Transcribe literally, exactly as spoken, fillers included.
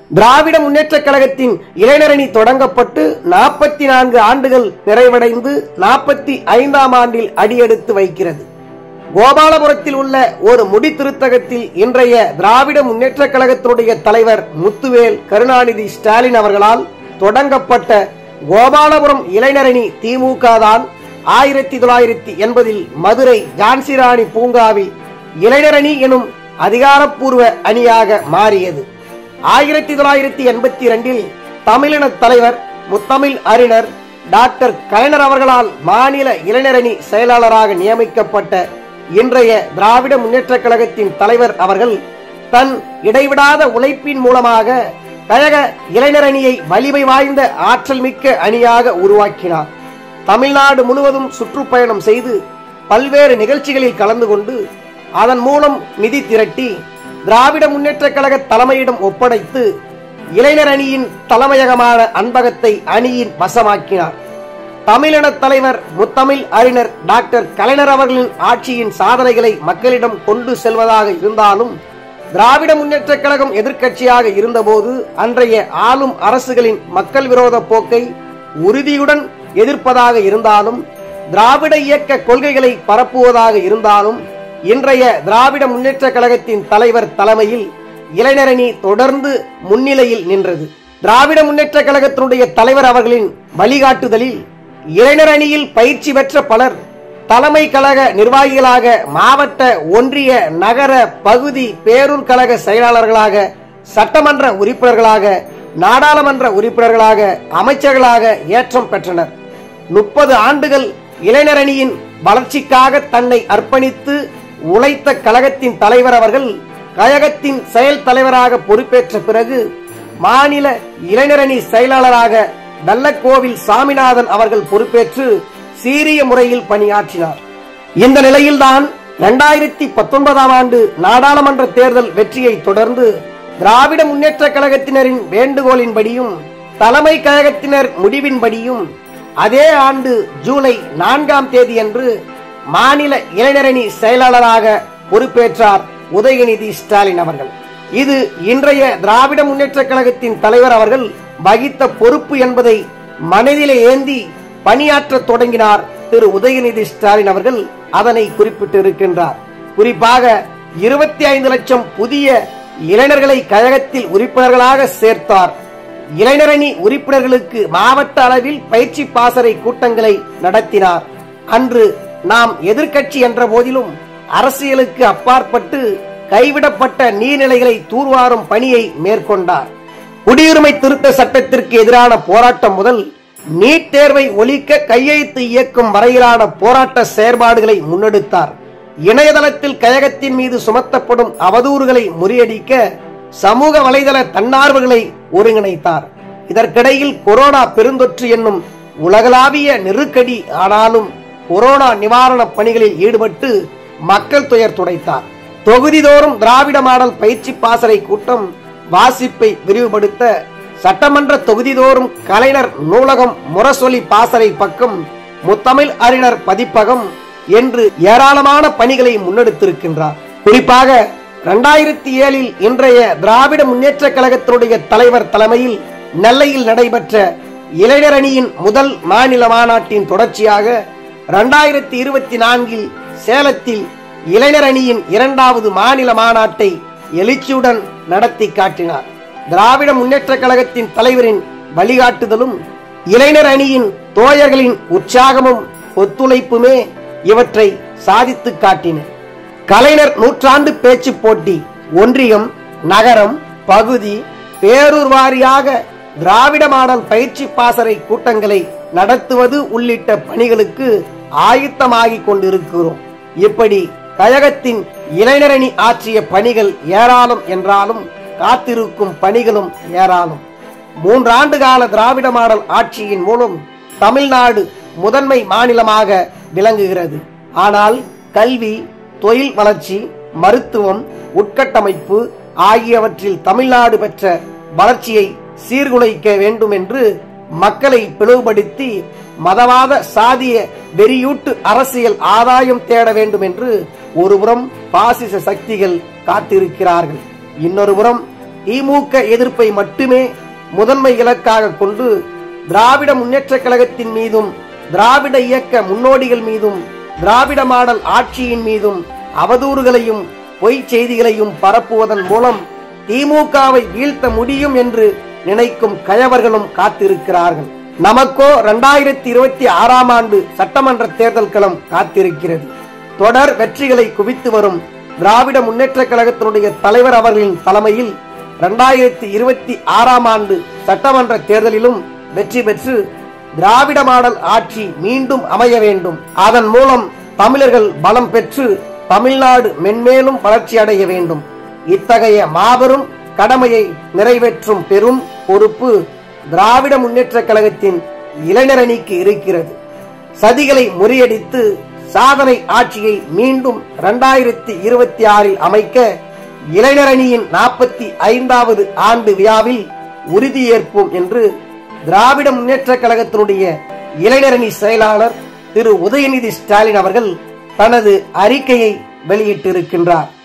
திராவிட முன்னேற்ற கழகத்தின் இளைஞரணி தொடங்கப்பட்டு நாற்பத்தி நான்கு ஆண்டுகள் நிறைவடைந்து நாற்பத்தி ஐந்தாம் ஆண்டில் அடியெடுத்து வைக்கிறது. கோபாலபுரத்தில் உள்ள ஒரு முடித்திருத்தகத்தில் இன்றைய திராவிட முன்னேற்ற கழகத்தினுடைய தலைவர் முத்துவேல் கருணாநிதி ஸ்டாலின் அவர்களால் தொடங்கப்பட்ட கோபாலபுரம் இளைஞரணி திமுக தான் ஆயிரத்தி தொள்ளாயிரத்தி எண்பதில் மதுரை ஜான்சிராணி பூங்காவில் இளைஞரணி எனும் அதிகாரப்பூர்வ அணியாக மாறியது. ஆயிரத்தி தொள்ளாயிரத்தி எண்பத்தி இரண்டில் தமிழின தலைவர் முத்தமிழ் அறிஞர் டாக்டர் கலைஞர் அவர்களால் மாநில இளைஞரணி செயலாளராக நியமிக்கப்பட்ட இன்றைய திராவிட முன்னேற்ற கழகத்தின் தலைவர் அவர்கள் தன் இடைவிடாத உழைப்பின் மூலமாக கழக இளைஞரணியை வலிமை வாய்ந்த ஆற்றல் மிக்க அணியாக உருவாக்கினார். தமிழ்நாடு முழுவதும் சுற்றுப்பயணம் செய்து பல்வேறு நிகழ்ச்சிகளில் கலந்து கொண்டு அதன் மூலம் நிதி திரட்டி திராவிட முன்னேற்ற கழக தலைமையிடம் ஒப்படைத்து இளைஞர் அணியின் தலைமையகமான அன்பகத்தை அணியின் வசமாக்கினார். தமிழின தலைவர் முத்தமிழ் அறிஞர் டாக்டர் கலைஞர் அவர்களின் ஆட்சியின் சாதனைகளை மக்களிடம் கொண்டு செல்வதாக இருந்தாலும், திராவிட முன்னேற்ற கழகம் எதிர்க்கட்சியாக இருந்தபோது அன்றைய ஆளும் அரசுகளின் மக்கள் விரோத போக்கை உறுதியுடன் எதிர்ப்பதாக இருந்தாலும், திராவிட இயக்க கொள்கைகளை பரப்புவதாக இருந்தாலும், இன்றைய திராவிட முன்னேற்ற கழகத்தின் தலைவர் தலைமையில் இளைஞரணி தொடர்ந்து முன்னிலையில் நின்றது. திராவிட முன்னேற்ற கழகத்தினுடைய தலைவர் அவர்களின் வழிகாட்டுதலில் இளைஞர் அணியில் பயிற்சி பெற்ற பலர் தலைமை கழக நிர்வாகிகளாக, மாவட்ட, ஒன்றிய, நகர, பகுதி, பேரூர் கழக செயலாளர்களாக, சட்டமன்ற உறுப்பினர்களாக, நாடாளுமன்ற உறுப்பினர்களாக, அமைச்சர்களாக ஏற்றம் பெற்றனர். முப்பது ஆண்டுகள் இளைஞர் அணியின் வளர்ச்சிக்காக தன்னை அர்ப்பணித்து உழைத்த கழகத்தின் தலைவர் அவர்கள் கழகத்தின் செயல் தலைவராக பொறுப்பேற்ற பிறகு மாநில இளைஞரணி செயலாளராக நல்லக்கோவில் சாமிநாதன் அவர்கள் பொறுப்பேற்று சீரிய முறையில் பணியாற்றினார். இந்த நிலையில்தான் இரண்டாயிரத்தி பத்தொன்பதாம் ஆண்டு நாடாளுமன்ற தேர்தல் வெற்றியை தொடர்ந்து திராவிட முன்னேற்ற கழகத்தினரின் வேண்டுகோளின்படியும் தலைமை கழகத்தினர் முடிவின்படியும் அதே ஆண்டு ஜூலை நான்காம் தேதி அன்று மாநில இளைஞரணி செயலாளராக பொறுப்பேற்றார் உதயநிதி ஸ்டாலின் அவர்கள். இது இன்றைய திராவிட முன்னேற்ற கழகத்தின் தலைவர் அவர்கள் வகித்த பொறுப்பு என்பதை மனதிலே ஏந்தி பணியாற்ற தொடங்கினார் திரு உதயநிதி ஸ்டாலின் அவர்கள். அதனை குறிப்பிட்டிருக்கின்றார். குறிப்பாக இருபத்தி ஐந்து லட்சம் புதிய இளைஞர்களை கழகத்தில் உறுப்பினர்களாக சேர்த்தார். இளைஞரணி உறுப்பினர்களுக்கு மாவட்ட அளவில் பயிற்சி பாசறை கூட்டங்களை நடத்தினார். அன்று நாம் எதிர்க்கட்சி என்ற போதிலும் அரசியலுக்கு அப்பாற்பட்டு கைவிடப்பட்ட நீர்நிலைகளை தூர்வாரும் பணியை மேற்கொண்டார். குடியுரிமை திருத்த சட்டத்திற்கு எதிரான போராட்டம் முதல் நீட் தேர்வை ஒழிக்க கையெழுத்து இயக்கும் வரையிலான போராட்ட செயற்பாடுகளை முன்னெடுத்தார். இணையதளத்தில் கழகத்தின் மீது சுமத்தப்படும் அவதூறுகளை முறியடிக்க சமூக வலைதள தன்னார்வர்களை ஒருங்கிணைத்தார். இதற்கிடையில் கொரோனா பெருந்தொற்று என்னும் உலகளாவிய நெருக்கடி ஆனாலும் கொரோனா நிவாரண பணிகளில் ஈடுபட்டு மக்கள் துயர் துடைத்தார். தொகுதிதோறும் திராவிட மாடல் பயிற்சி பாசறை கூட்டம், வாசிப்பை விரிவுபடுத்த சட்டமன்ற தொகுதிதோறும் கலைஞர் நூலகம், முரசொலி பாசறை பக்கம், முத்தமிழ் அறிஞர் பதிப்பகம் என்று ஏராளமான பணிகளை முன்னெடுத்திருக்கின்றார். குறிப்பாக இரண்டாயிரத்தி ஏழில் இன்றைய திராவிட முன்னேற்ற கழகத்தினுடைய தலைவர் தலைமையில் நெல்லையில் நடைபெற்ற இளைஞர் அணியின் முதல் மாநில மாநாட்டின் தொடர்ச்சியாக இரண்டாயிரத்தி இருபத்தி நான்கில் சேலத்தில் இளைஞர் அணியின் இரண்டாவது மாநில மாநாட்டை எழுச்சியுடன் நடத்தி காட்டினார். திராவிட முன்னேற்ற கழகத்தின் தலைவரின் வழிகாட்டுதலும் இளைஞர் அணியின் தோழர்களின் உற்சாகமும் ஒத்துழைப்புமே இவற்றை சாதித்து காட்டின. கலைஞர் நூற்றாண்டு பேச்சு போட்டி ஒன்றியம், நகரம், பகுதி, பேரூர் வாரியாக திராவிட மாடல் பயிற்சி பாசறை கூட்டங்களை நடத்துவது உள்ளிட்ட பணிகளுக்கு ஆயுத்தமாகிக் கொண்டிருக்கிறோம். இப்படி கழகத்தின் இளைஞரணி ஆற்றிய பணிகள் ஏராளம் என்றாலும் காத்திருக்கும் பணிகளும் ஏராளம். மூன்றாண்டு கால திராவிட மாடல் ஆட்சியின் மூலம் தமிழ்நாடு முதன்மை மாநிலமாக விளங்குகிறது. ஆனால் கல்வி, தொழில் வளர்ச்சி, மருத்துவம், உட்கட்டமைப்பு ஆகியவற்றில் தமிழ்நாடு பெற்ற வளர்ச்சியை சீர்குலைக்க வேண்டும் என்று மக்களை பிளவுபடுத்தி மதவாத சாதிய வெறியூட்டு அரசியல் ஆதாயம் தேட வேண்டும் என்று ஒருபுறம் பாசிச சக்திகள் காத்திருக்கிறார்கள். இன்னொரு புறம் திமுக எதிர்ப்பை மட்டுமே முதன்மை இலக்காக கொண்டு திராவிட முன்னேற்ற கழகத்தின் மீதும் திராவிட இயக்க முன்னோடிகள் மீதும் திராவிட மாடல் ஆட்சியின் மீதும் அவதூறுகளையும் பொய் செய்திகளையும் பரப்புவதன் மூலம் திமுகவை வீழ்த்த முடியும் என்று நினைக்கும் கயவர்களும் காத்திருக்கிறார்கள். நமக்கோ இரண்டாயிரத்தி இருபத்தி ஆறாம் ஆண்டு சட்டமன்ற தேர்தல் களம் காத்திருக்கிறது. தொடர் வெற்றிகளை குவித்து வரும் திராவிட முன்னேற்ற கழகத்தினுடைய தலைவர் அவர்களின் தலைமையில் இரண்டாயிரத்தி இருபத்தி ஆறாம் ஆண்டு சட்டமன்ற தேர்தலிலும் வெற்றி பெற்று திராவிட மாடல் ஆட்சி மீண்டும் அமைய வேண்டும். அதன் மூலம் தமிழர்கள் பலம் பெற்று தமிழ்நாடு மென்மேலும் வளர்ச்சி அடைய வேண்டும். இத்தகைய மாபெரும் கடமையை நிறைவேற்றும் பெரும் பொறுப்பு திராவிட முன்னேற்ற கழகத்தின் இளைஞரணிக்கு இருக்கிறது. சதிகளை முறியடித்து சாதனை ஆட்சியை மீண்டும் இரண்டாயிரத்தி இருபத்தி ஆறில் அமைக்க இளைஞரணியின் நாற்பத்தி ஐந்தாவது ஆண்டு விழாவில் உறுதியேற்போம் என்று திராவிட முன்னேற்ற கழகத்தினுடைய இளைஞரணி செயலாளர் திரு உதயநிதி ஸ்டாலின் அவர்கள் தனது அறிக்கையை வெளியிட்டிருக்கின்றார்.